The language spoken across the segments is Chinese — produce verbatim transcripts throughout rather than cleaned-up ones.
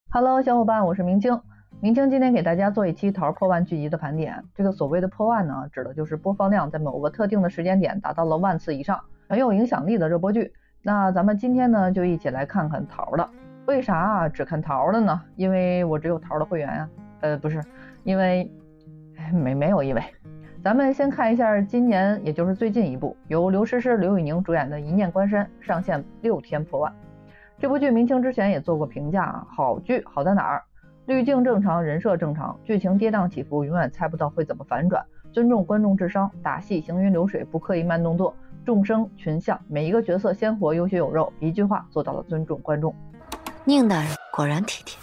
Hello， 小伙伴，我是明清。明清今天给大家做一期桃破万剧集的盘点。这个所谓的破万呢，指的就是播放量在某个特定的时间点达到了万次以上，很有影响力的热播剧。那咱们今天呢，就一起来看看桃的。为啥啊只看桃的呢？因为我只有桃的会员啊。呃，不是，因为没没有因为。咱们先看一下今年，也就是最近一部由刘诗诗、刘宇宁主演的《一念关山》，上线六天破万。这部剧明清之前也做过评价啊，好剧好在哪儿？滤镜正常，人设正常，剧情跌宕起伏，永远猜不到会怎么反转。尊重观众智商，打戏行云流水，不刻意慢动作，众生群像，每一个角色鲜活有血有肉，一句话做到了尊重观众。 宁大人果然体贴。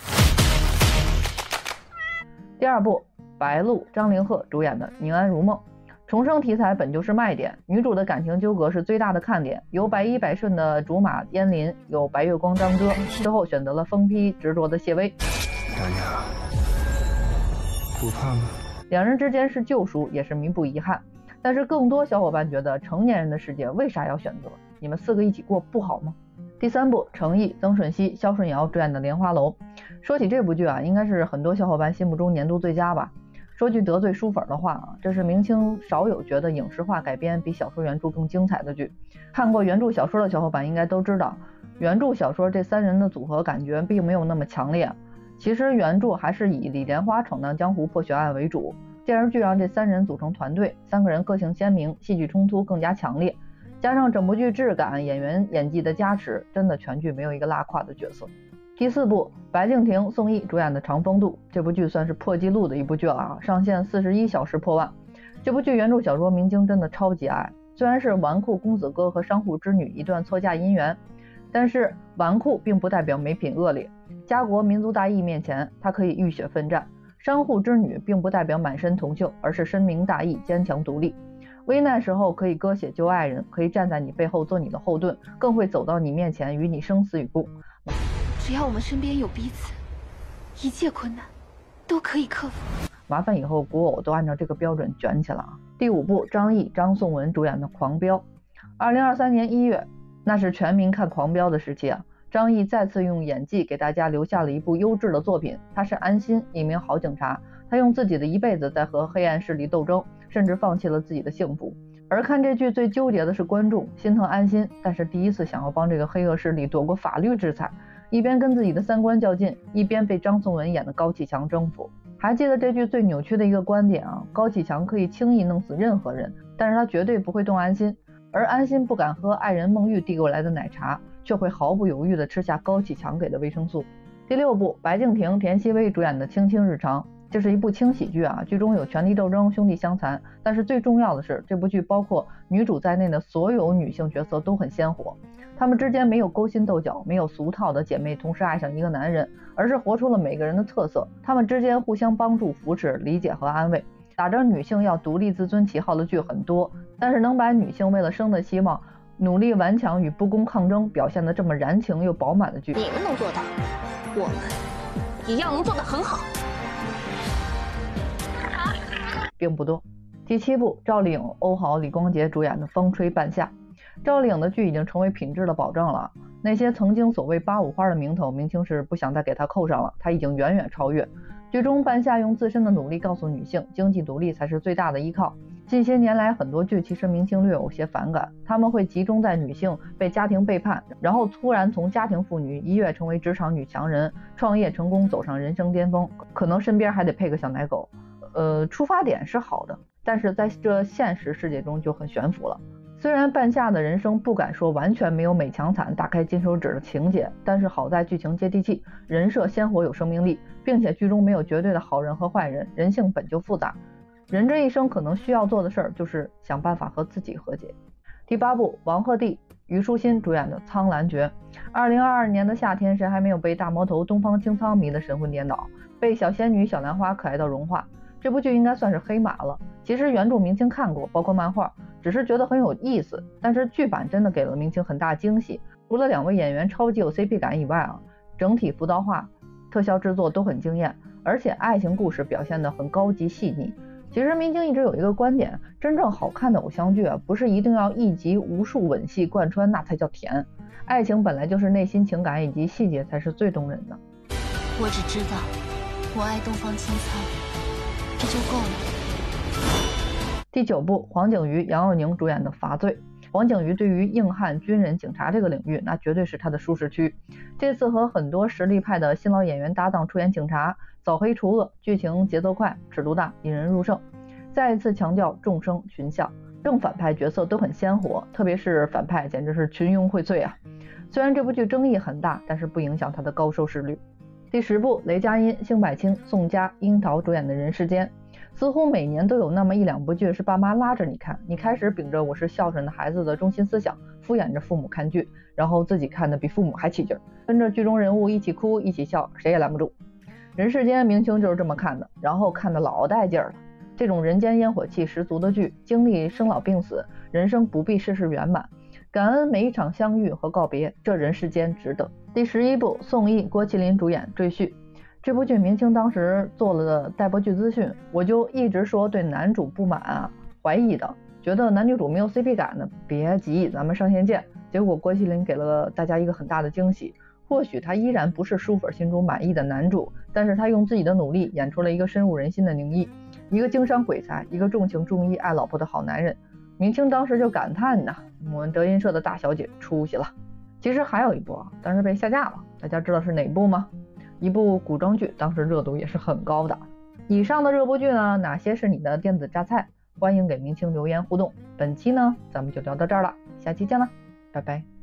第二部白鹿，张凌赫主演的《宁安如梦》。重生题材本就是卖点，女主的感情纠葛是最大的看点。有百依百顺的竹马燕林，有白月光张遮，之后选择了疯批执着的谢薇。 大娘，不怕吗？ 两人之间是救赎，也是弥补遗憾。但是更多小伙伴觉得，成年人的世界为啥要选择？你们四个一起过不好吗？第三部程毅、曾舜晞、肖顺尧主演的《莲花楼》。说起这部剧啊，应该是很多小伙伴心目中年度最佳吧。说句得罪书粉的话啊，这是明清少有觉得影视化改编比小说原著更精彩的剧。看过原著小说的小伙伴应该都知道，原著小说这三人的组合感觉并没有那么强烈。其实原著还是以李莲花闯荡江湖破悬案为主，电视剧让这三人组成团队，三个人个性鲜明，戏剧冲突更加强烈，加上整部剧质感、演员演技的加持，真的全剧没有一个拉胯的角色。第四部白敬亭、宋轶主演的《长风渡》，这部剧算是破纪录的一部剧了啊，上线四十一小时破万。这部剧原著小说明清真的超级爱，虽然是纨绔公子哥和商户之女一段错嫁姻缘，但是纨绔并不代表没品恶劣，家国民族大义面前，他可以浴血奋战；商户之女并不代表满身铜锈，而是深明大义，坚强独立。危难时候可以割血救爱人，可以站在你背后做你的后盾，更会走到你面前与你生死与共。 只要我们身边有彼此，一切困难都可以克服。 麻烦以后古偶都按照这个标准卷起来啊！第五部张译、张颂文主演的《狂飙》。二零二三年一月，那是全民看《狂飙》的时期啊！张译再次用演技给大家留下了一部优质的作品。他是安心，一名好警察，他用自己的一辈子在和黑暗势力斗争，甚至放弃了自己的幸福。而看这剧最纠结的是观众，心疼安心，但是第一次想要帮这个黑恶势力躲过法律制裁，一边跟自己的三观较劲，一边被张颂文演的高启强征服。还记得这剧最扭曲的一个观点啊，高启强可以轻易弄死任何人，但是他绝对不会动安心，而安心不敢喝爱人孟玉递过来的奶茶，却会毫不犹豫地吃下高启强给的维生素。第六部白敬亭、田曦薇主演的《卿卿日常》。这是一部轻喜剧啊，剧中有权力斗争、兄弟相残，但是最重要的是，这部剧包括女主在内的所有女性角色都很鲜活，她们之间没有勾心斗角，没有俗套的姐妹同时爱上一个男人，而是活出了每个人的特色，她们之间互相帮助、扶持、理解和安慰。打着女性要独立自尊旗号的剧很多，但是能把女性为了生的希望、努力顽强与不公抗争表现得这么燃情又饱满的剧， 你们能做到，我们一样能做得很好。 并不多。第七部赵丽颖、欧豪、李光洁主演的《风吹半夏》。赵丽颖的剧已经成为品质的保证了，那些曾经所谓八五花的名头，明清是不想再给她扣上了，她已经远远超越。剧中半夏用自身的努力告诉女性，经济独立才是最大的依靠。近些年来很多剧其实明清略有些反感，他们会集中在女性被家庭背叛，然后突然从家庭妇女一跃成为职场女强人，创业成功走上人生巅峰，可能身边还得配个小奶狗。呃，出发点是好的，但是在这现实世界中就很悬浮了。虽然半夏的人生不敢说完全没有美强惨打开金手指的情节，但是好在剧情接地气，人设鲜活有生命力，并且剧中没有绝对的好人和坏人，人性本就复杂。人这一生可能需要做的事儿就是想办法和自己和解。第八部王鹤棣、虞书欣主演的《苍兰诀》。二零二二年的夏天，谁还没有被大魔头东方青苍迷得神魂颠倒，被小仙女小兰花可爱到融化？这部剧应该算是黑马了。其实原著明清看过，包括漫画，只是觉得很有意思，但是剧版真的给了明清很大惊喜。除了两位演员超级有 C P 感以外啊，整体服道化、特效制作都很惊艳，而且爱情故事表现得很高级细腻。其实明清一直有一个观点，真正好看的偶像剧啊，不是一定要一集无数吻戏贯穿，那才叫甜。爱情本来就是内心情感以及细节才是最动人的。 我只知道，我爱东方青苍，这就够了。 第九部，黄景瑜、杨佑宁主演的《罚罪》。黄景瑜对于硬汉、军人、警察这个领域，那绝对是他的舒适区。这次和很多实力派的新老演员搭档出演警察，扫黑除恶，剧情节奏快，尺度大，引人入胜。再一次强调众生群像，正反派角色都很鲜活，特别是反派简直是群英荟萃啊！虽然这部剧争议很大，但是不影响它的高收视率。第十部，雷佳音、辛柏青、宋佳、樱桃主演的《人世间》。似乎每年都有那么一两部剧是爸妈拉着你看，你开始秉着我是孝顺的孩子的中心思想，敷衍着父母看剧，然后自己看的比父母还起劲儿，跟着剧中人物一起哭一起笑，谁也拦不住。人世间明星就是这么看的，然后看的老带劲儿了。这种人间烟火气十足的剧，经历生老病死，人生不必事事圆满，感恩每一场相遇和告别，这人世间值得。第十一部，宋轶、郭麒麟主演《赘婿》。这部剧明星当时做了的待播剧资讯，我就一直说对男主不满啊，怀疑的，觉得男女主没有 C P 感的，别急，咱们上线见。结果郭麒麟给了大家一个很大的惊喜，或许他依然不是书粉心中满意的男主，但是他用自己的努力演出了一个深入人心的宁毅，一个经商鬼才，一个重情重义爱老婆的好男人。明星当时就感叹呐，我们德云社的大小姐出息了。其实还有一部啊，但是被下架了，大家知道是哪部吗？一部古装剧，当时热度也是很高的。以上的热播剧呢，哪些是你的电子榨菜？欢迎给明星留言互动。本期呢，咱们就聊到这儿了，下期见了，拜拜。